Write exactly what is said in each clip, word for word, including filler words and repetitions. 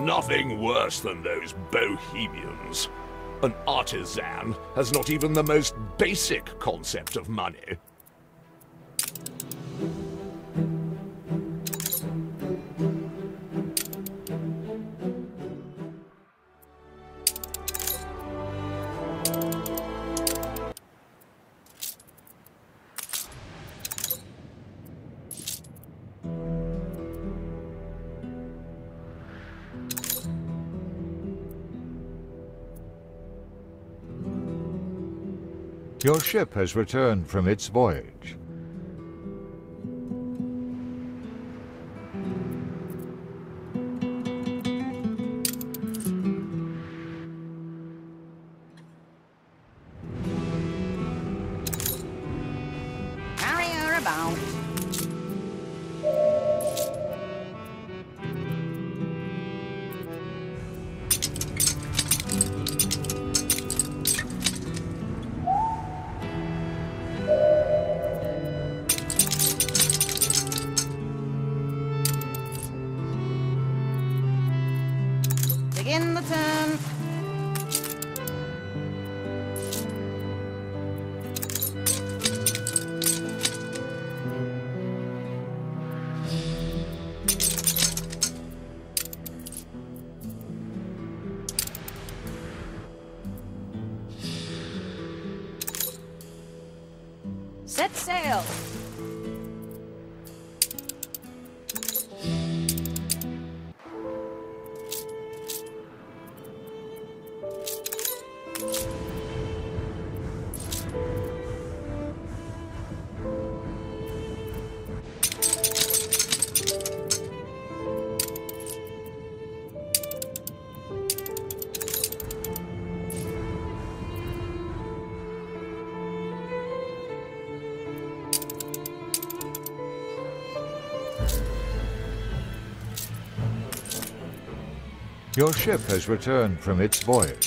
Nothing worse than those bohemians. An artisan has not even the most basic concept of money. Your ship has returned from its voyage. Carry her about. Begin the turn. Set sail. Your ship has returned from its voyage.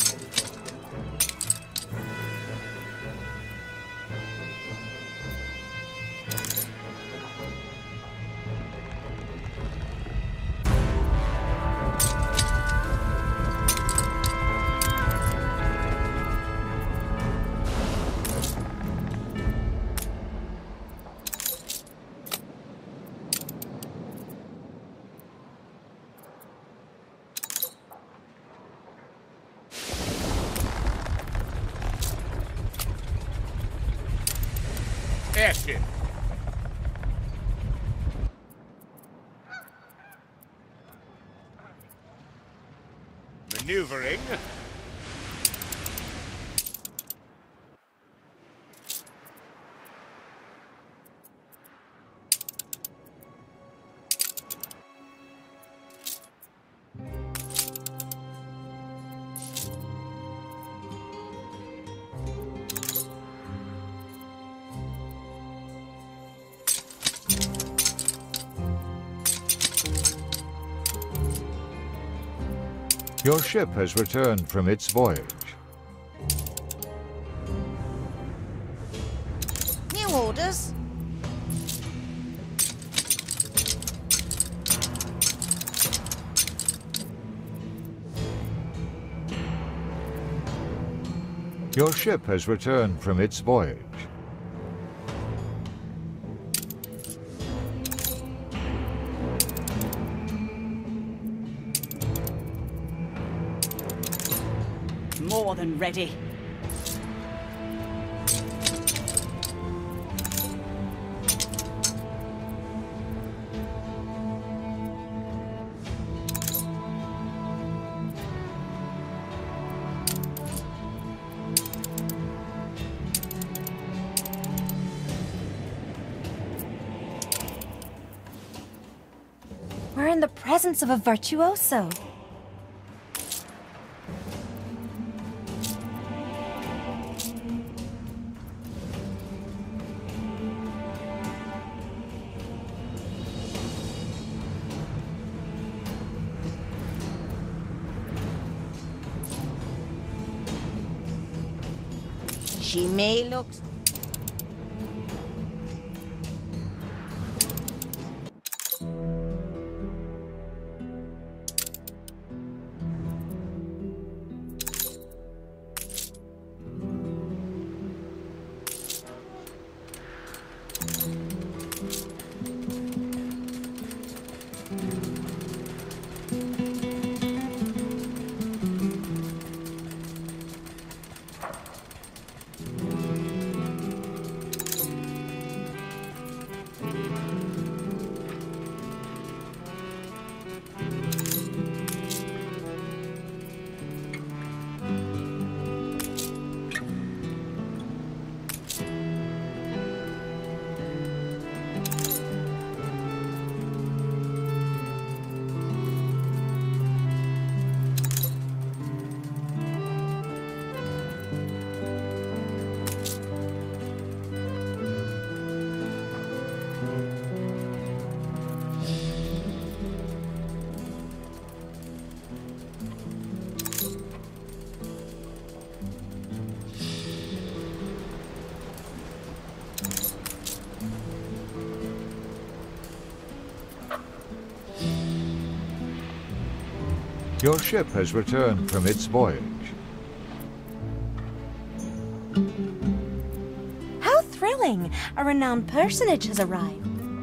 Airship. Maneuvering. Your ship has returned from its voyage. New orders. Your ship has returned from its voyage. More than ready. We're in the presence of a virtuoso. She may look... Your ship has returned from its voyage. How thrilling! A renowned personage has arrived.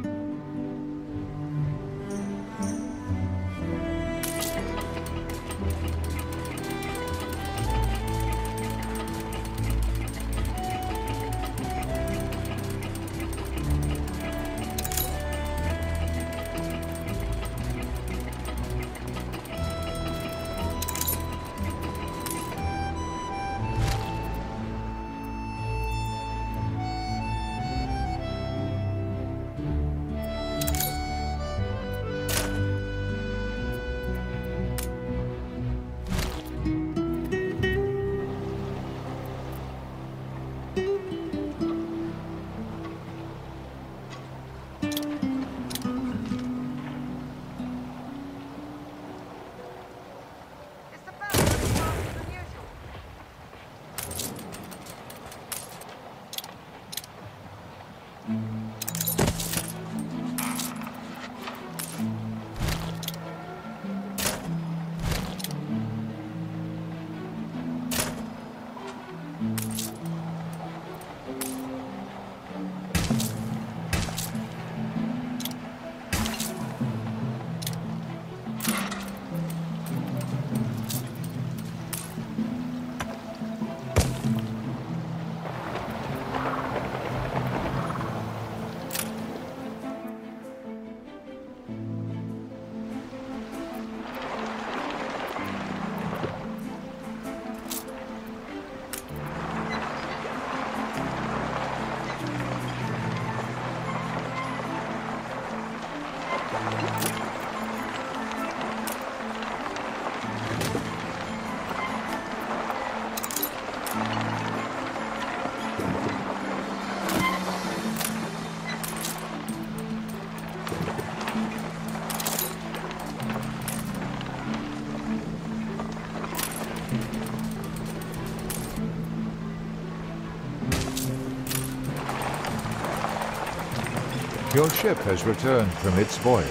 Your ship has returned from its voyage.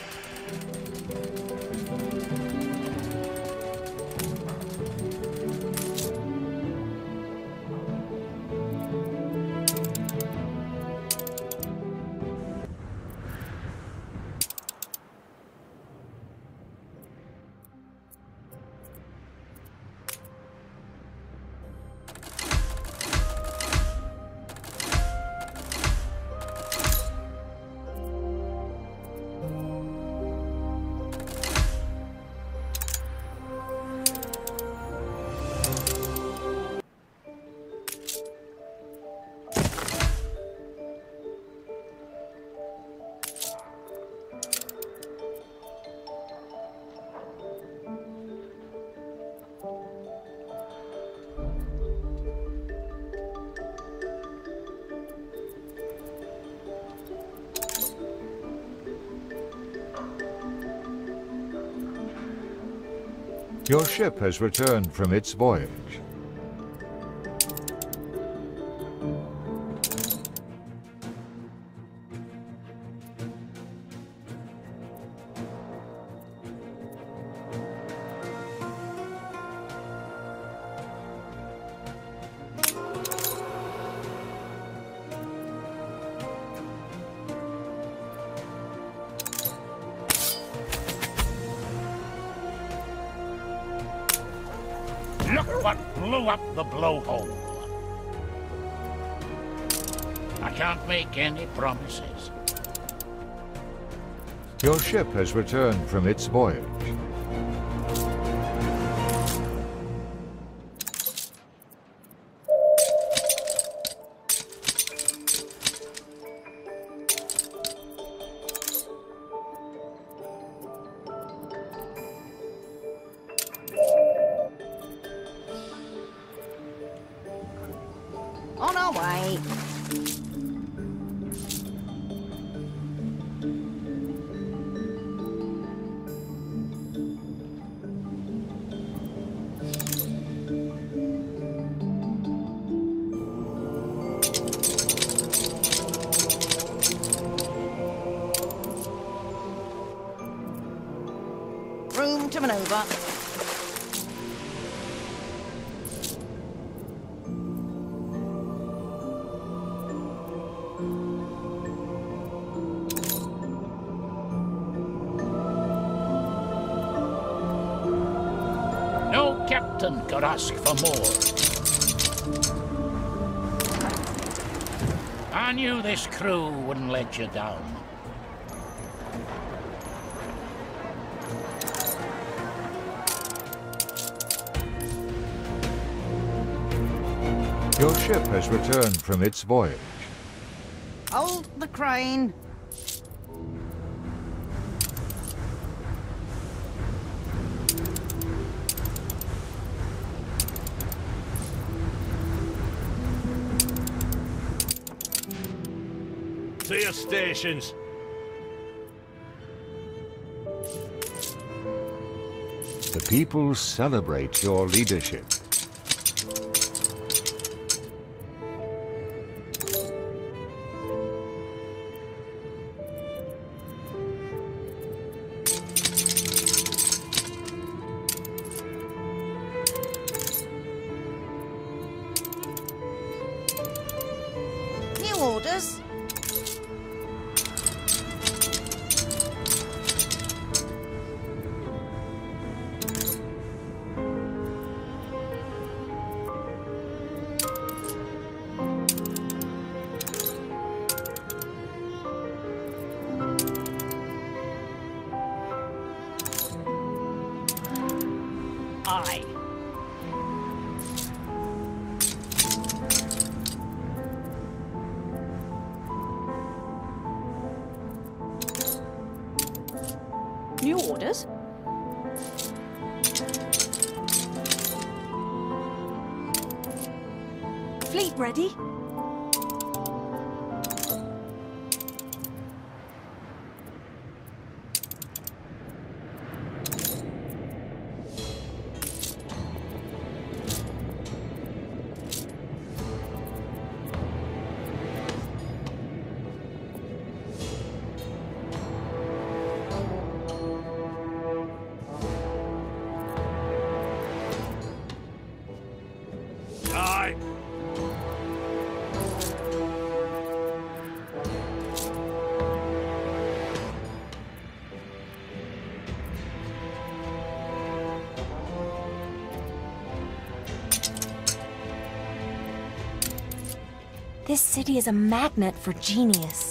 Your ship has returned from its voyage. Look what blew up the blowhole. I can't make any promises. Your ship has returned from its voyage. On our way. Room to maneuver. No captain could ask for more. I knew this crew wouldn't let you down. Your ship has returned from its voyage. Hold the crane. To your stations. The people celebrate your leadership. New orders. Aye. New orders? Fleet ready? Aye. This city is a magnet for genius.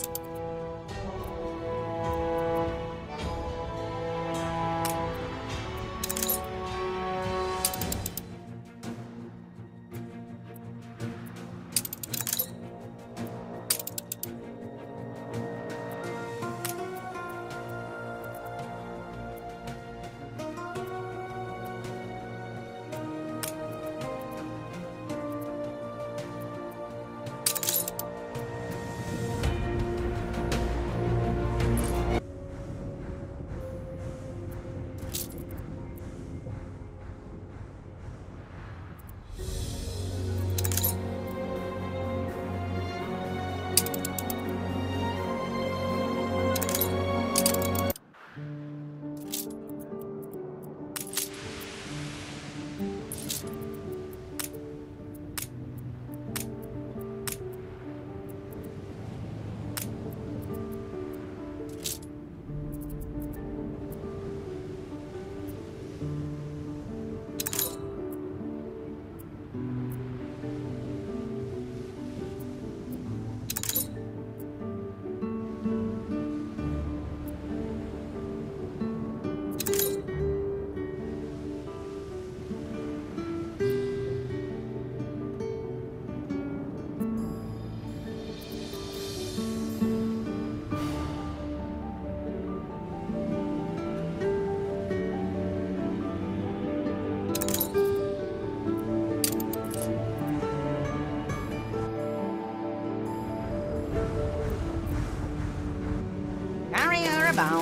about.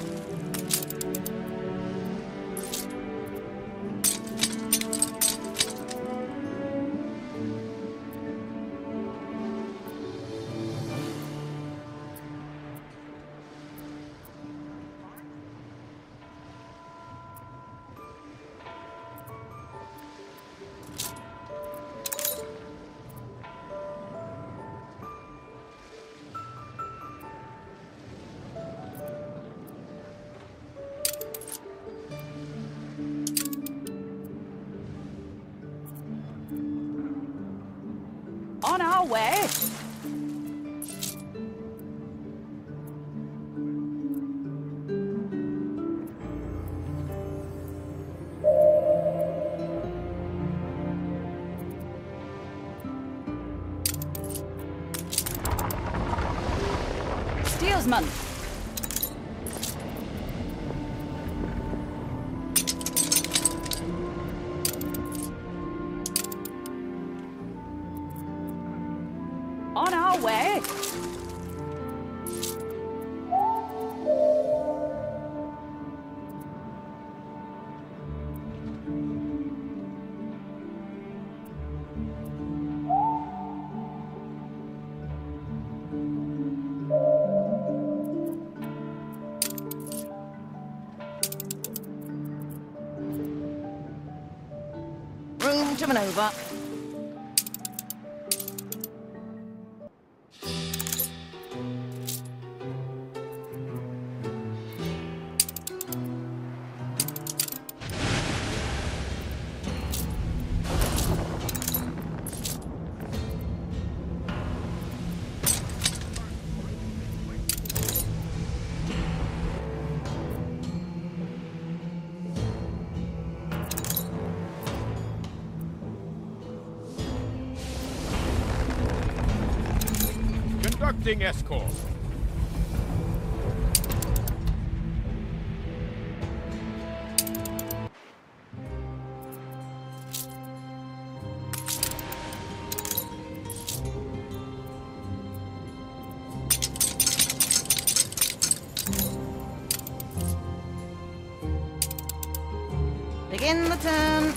On our way. Steelsman. On our way. Room to maneuver. Conducting escort. Begin the turn.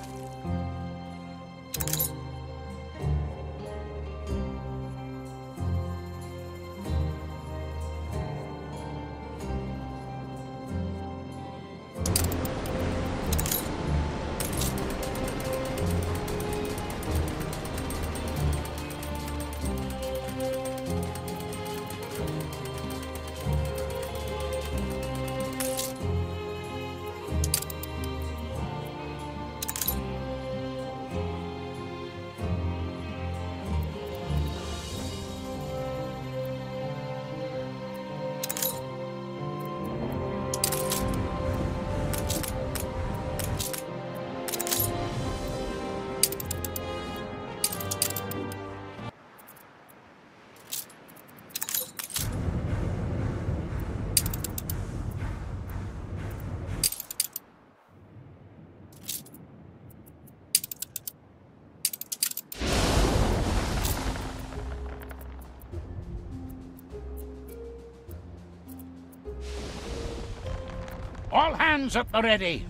All hands at the ready.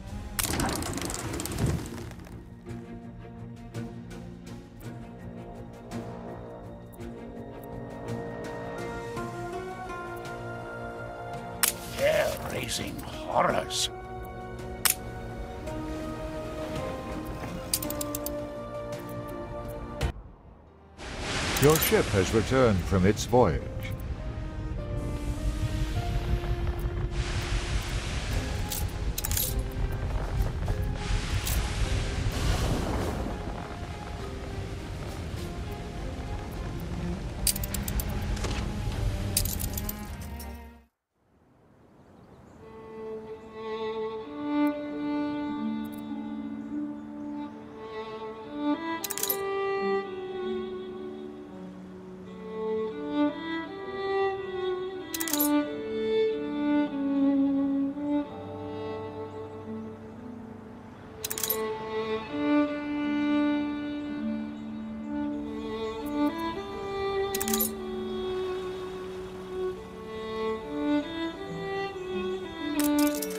Hair-raising horrors. Your ship has returned from its voyage.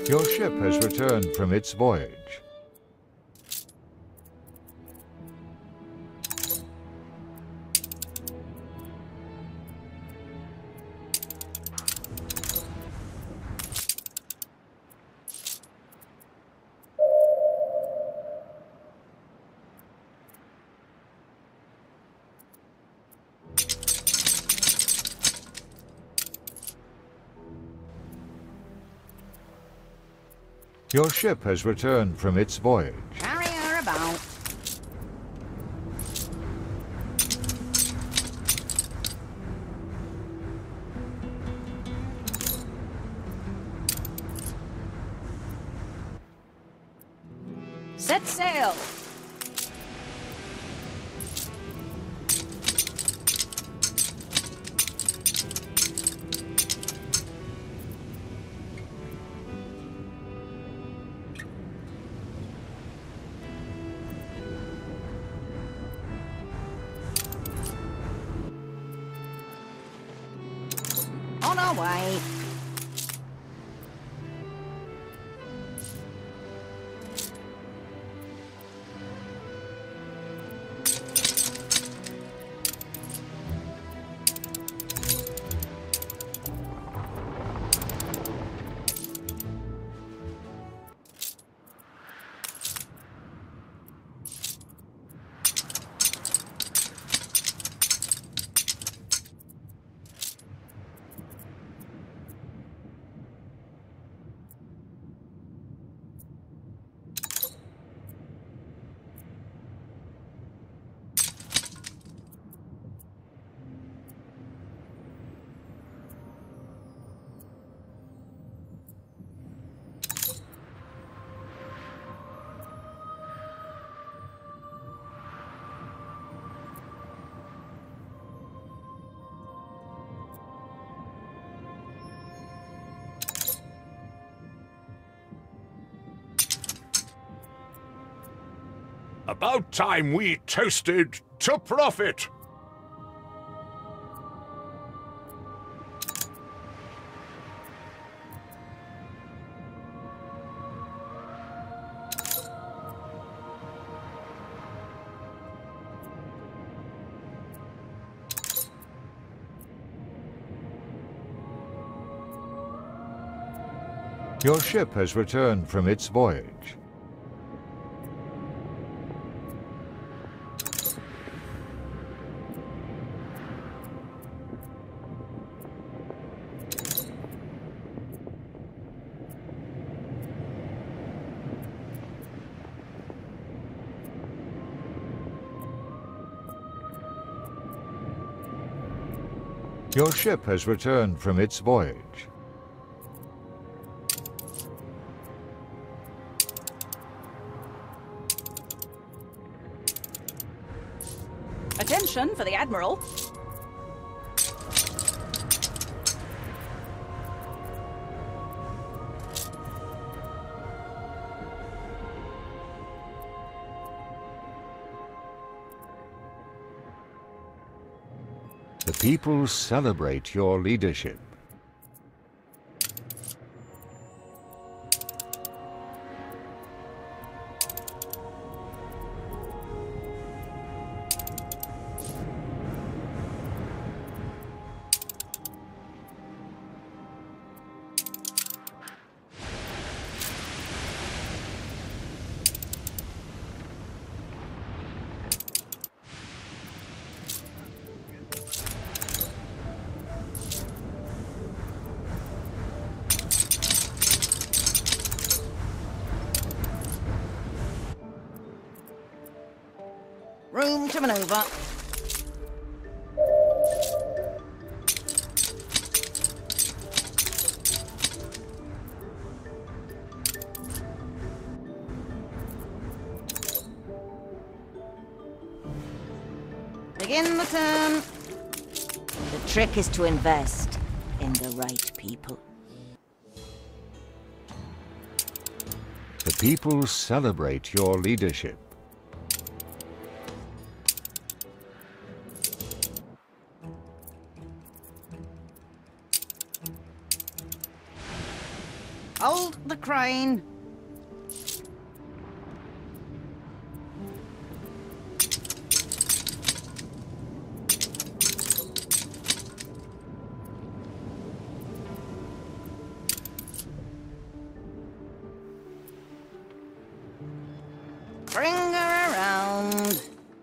Your ship has returned from its voyage. Your ship has returned from its voyage. Carry her about. Set sail. On our way. About time we toasted to profit. Your ship has returned from its voyage. Your ship has returned from its voyage. Attention for the Admiral. The people celebrate your leadership. Room to maneuver. Begin the turn. The trick is to invest in the right people. The people celebrate your leadership. Hold the crane. Bring her around.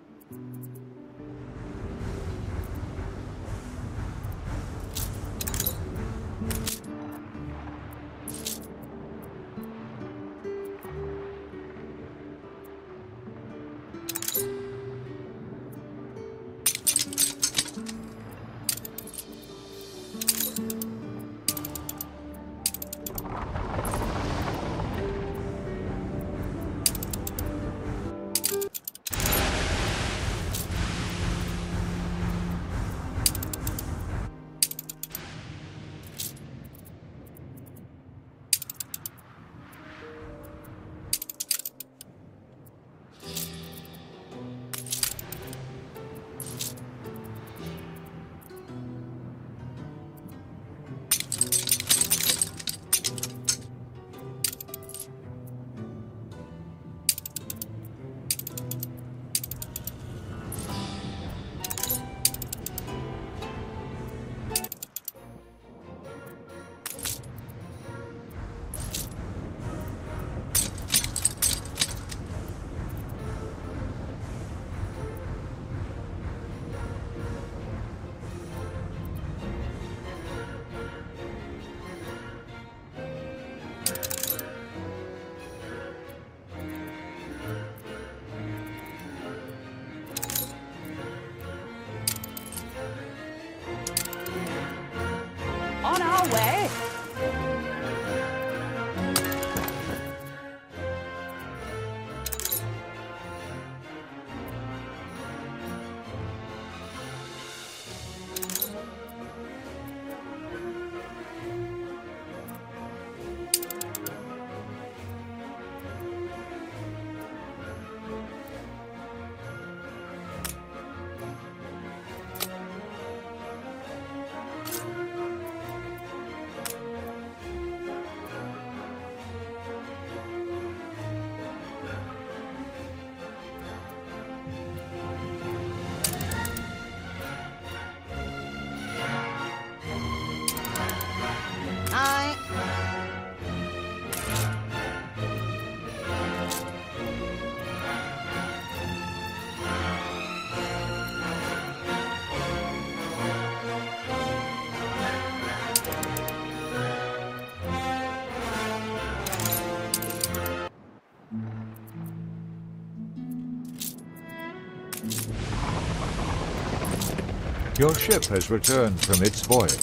On our way. Aye. Your ship has returned from its voyage.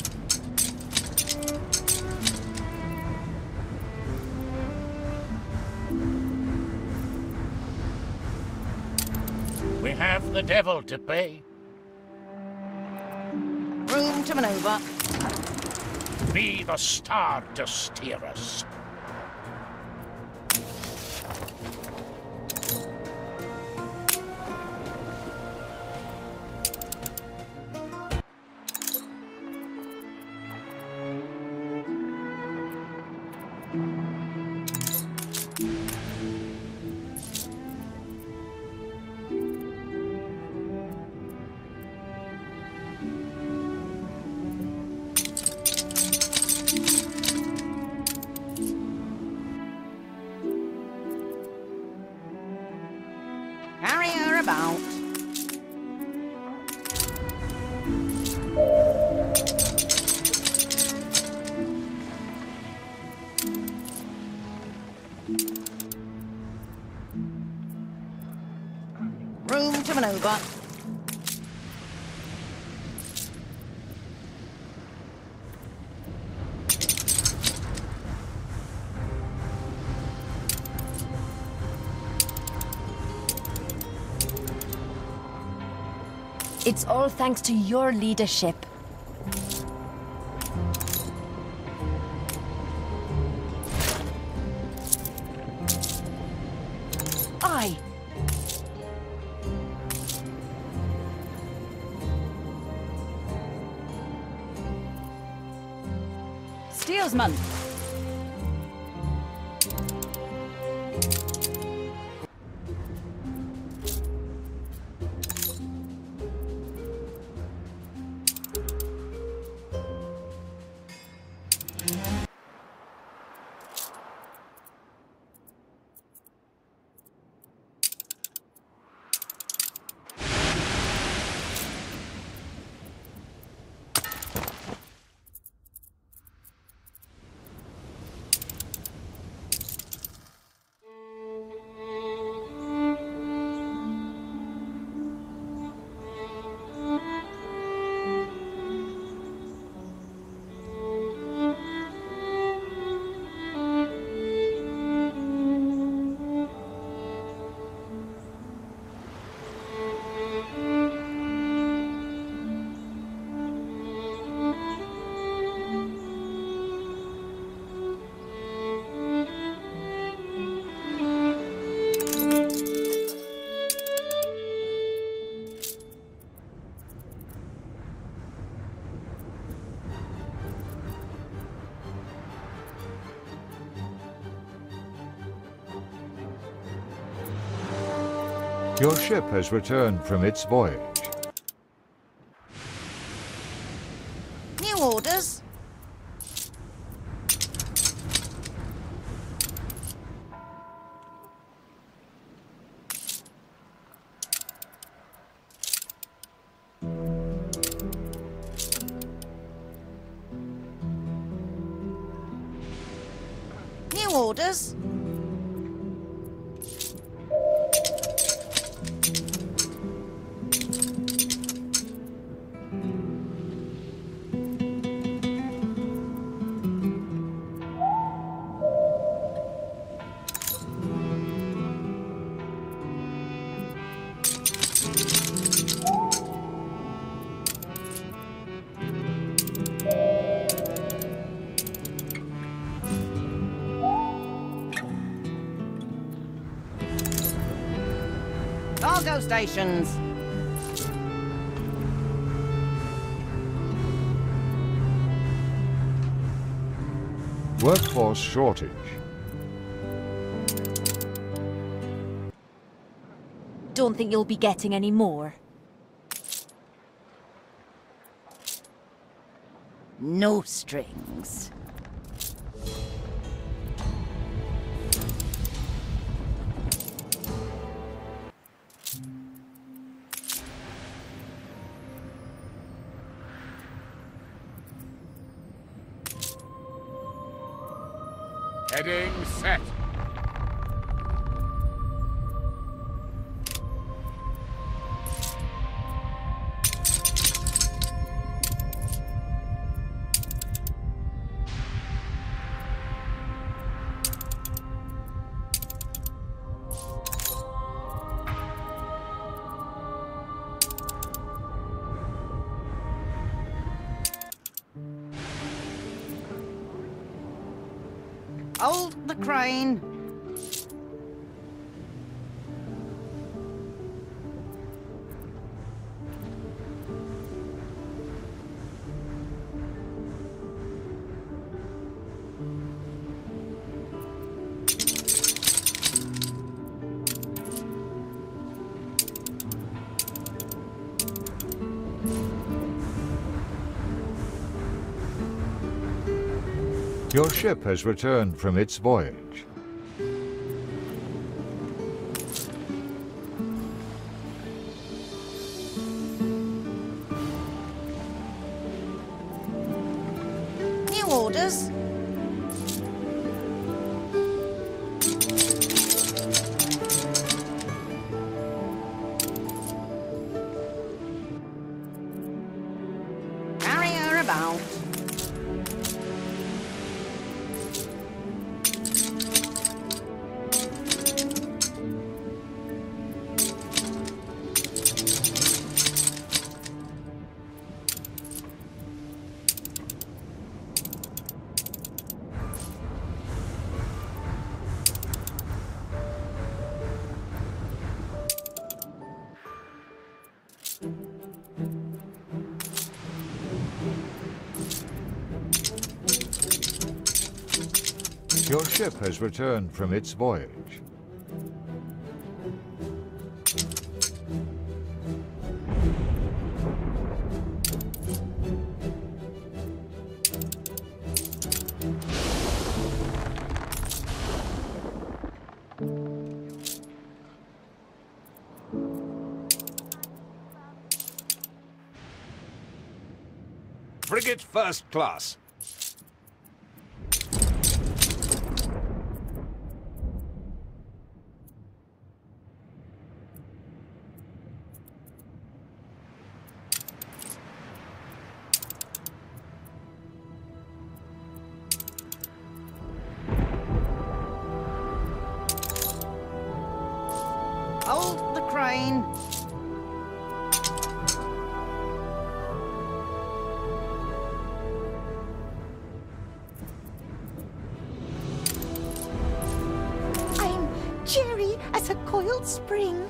We have the devil to pay. Room to maneuver. Be the star to steer us. Carry her about. Room to maneuver. It's all thanks to your leadership. Aye. Steersman. Your ship has returned from its voyage. New orders. New orders. Cargo stations. Workforce shortage. Don't think you'll be getting any more. No strings. Heading set. Hold the crane. Your ship has returned from its voyage. New orders. Carry her about. Your ship has returned from its voyage. Frigate first class. Hold the crane. I'm cherry as a coiled spring.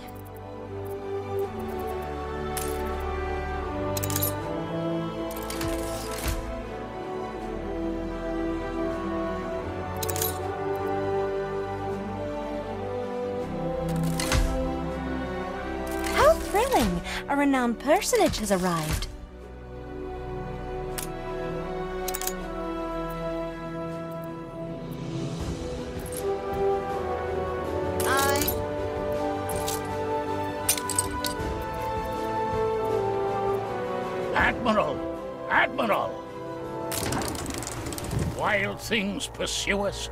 A renowned personage has arrived. I... Admiral! Admiral! Wild things pursue us.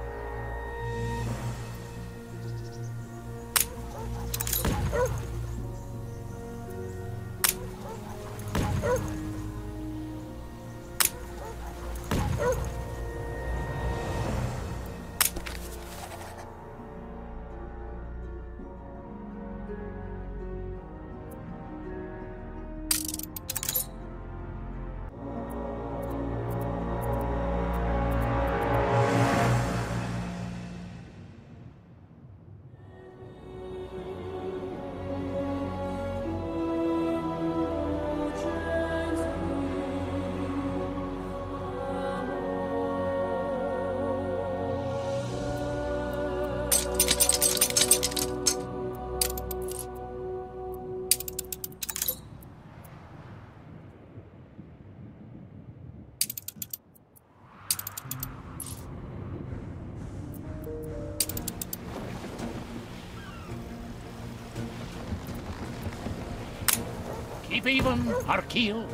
Keep even, Arkeel.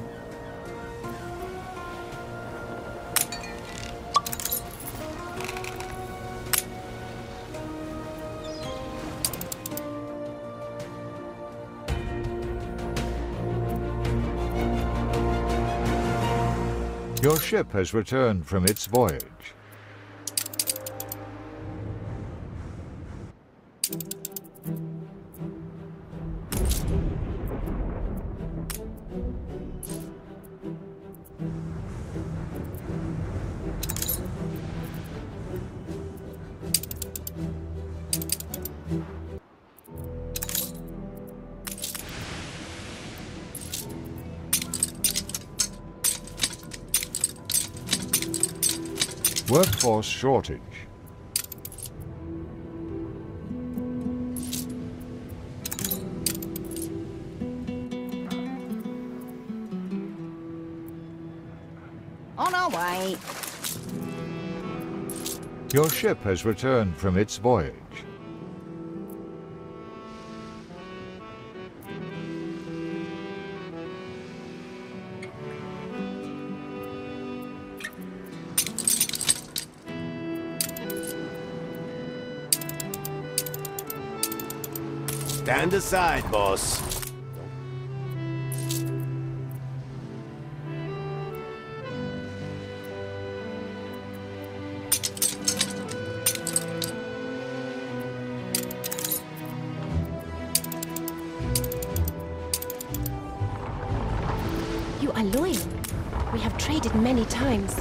Your ship has returned from its voyage. Workforce shortage. On our way. Your ship has returned from its voyage. Stand aside, boss. You are loyal. We have traded many times.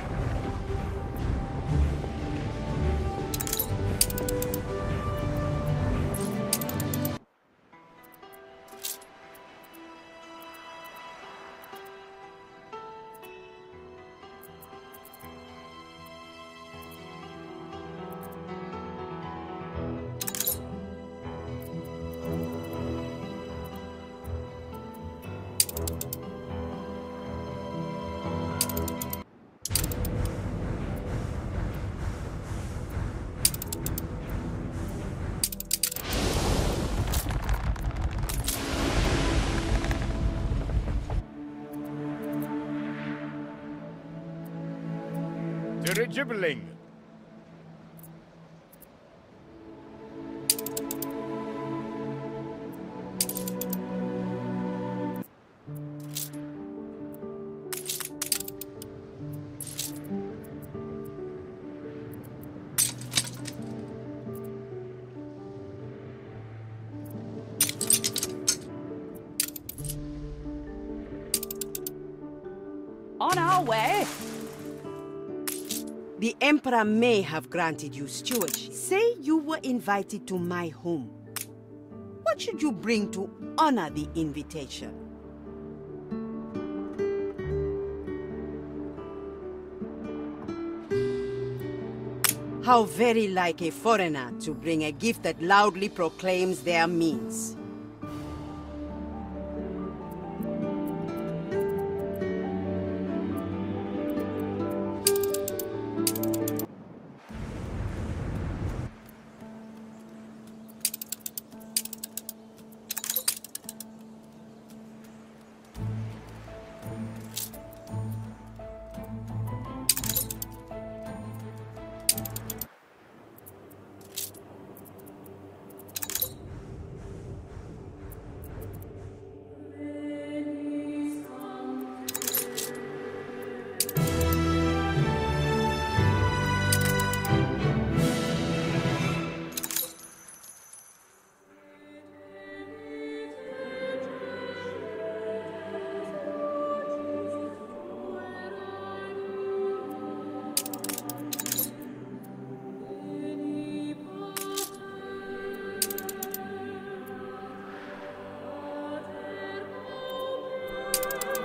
Dirigibbling. On our way. The Emperor may have granted you stewardship. Say you were invited to my home. What should you bring to honor the invitation? How very like a foreigner to bring a gift that loudly proclaims their means.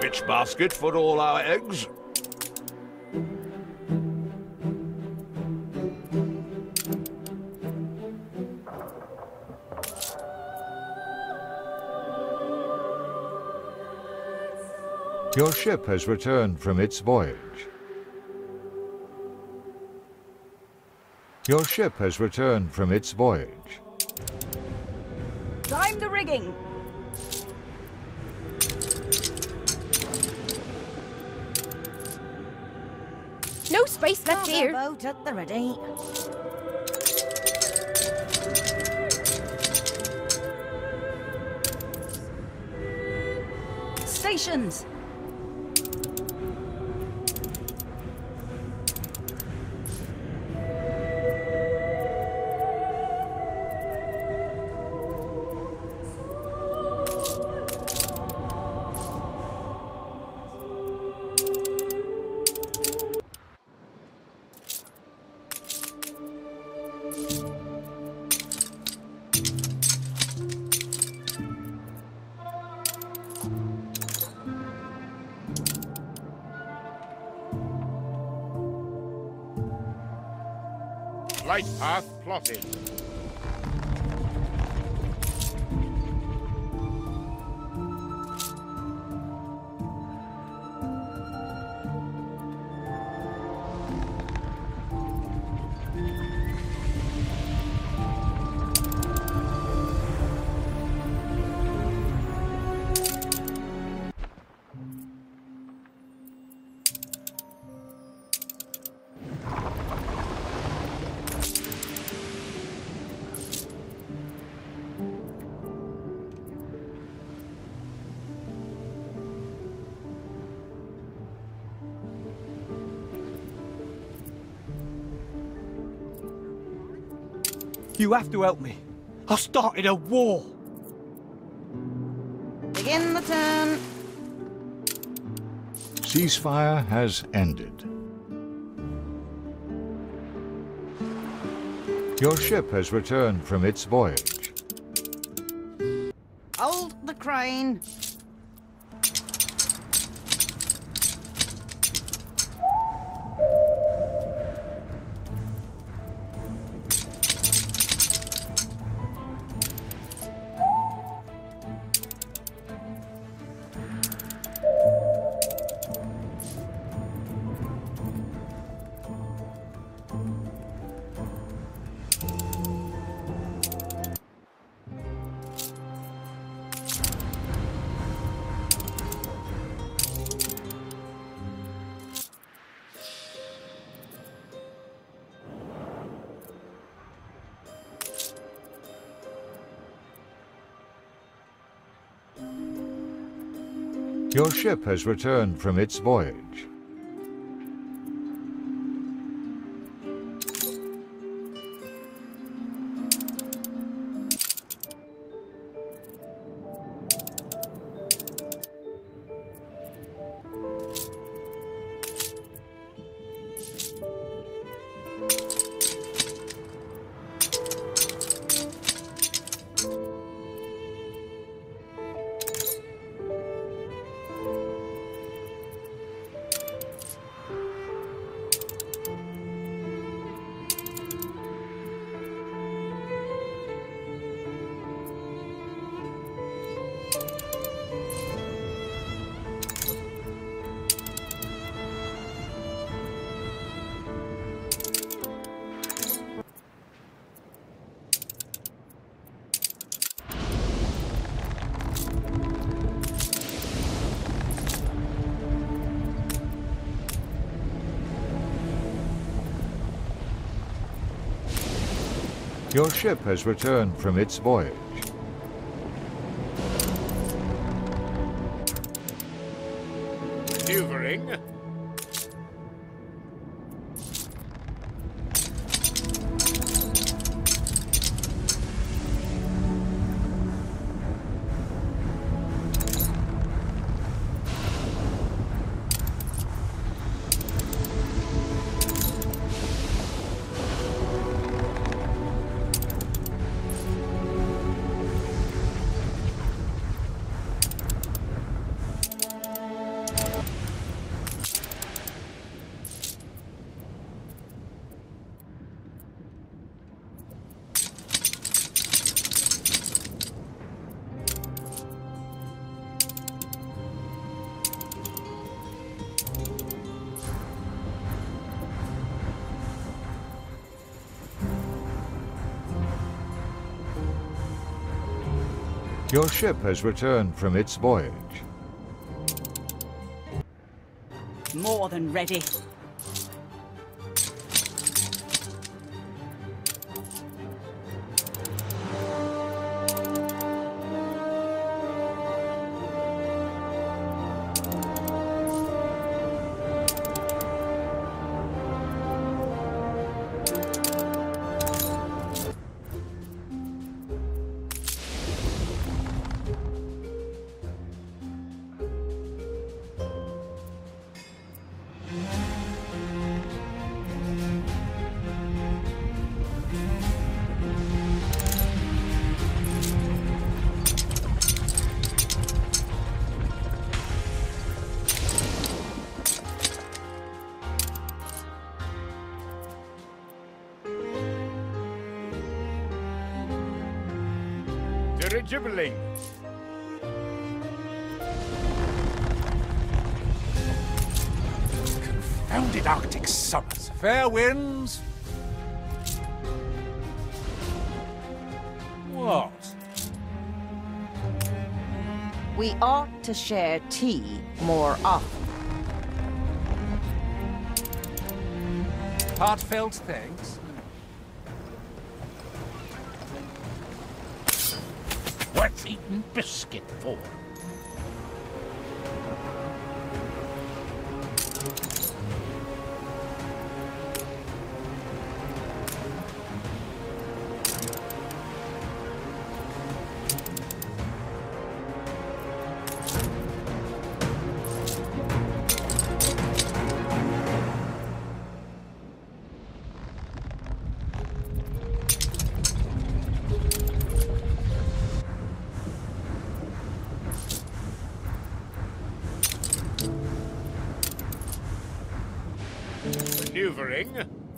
Which basket for all our eggs? Your ship has returned from its voyage. Your ship has returned from its voyage. Time the rigging. No space left Another here. boat at the ready. Stations. Light path plotted. You have to help me. I've started a war. Begin the turn. Ceasefire has ended. Your ship has returned from its voyage. Hold the crane. Your ship has returned from its voyage. Your ship has returned from its voyage. Maneuvering. Your ship has returned from its voyage. More than ready. Dirigibbling. Confounded Arctic summers. Fair winds. What? We ought to share tea more often. Heartfelt thanks. What's eating biscuit for? Maneuvering.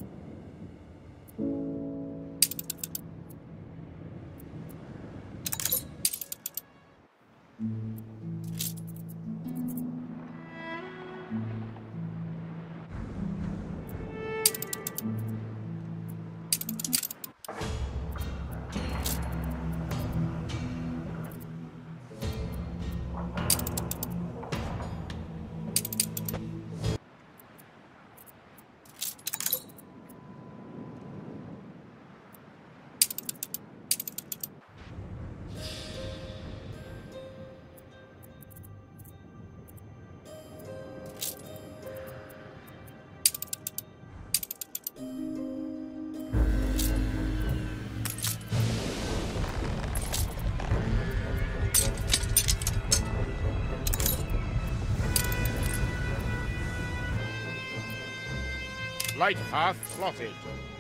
Light path plotted.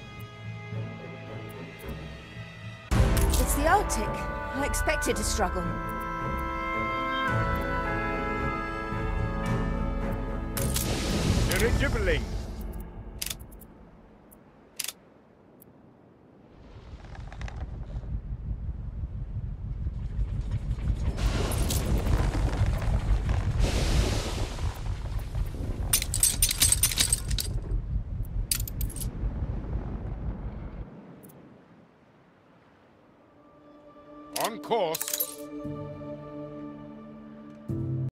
It's the Arctic. I expected to struggle. Dirigibbling. On course.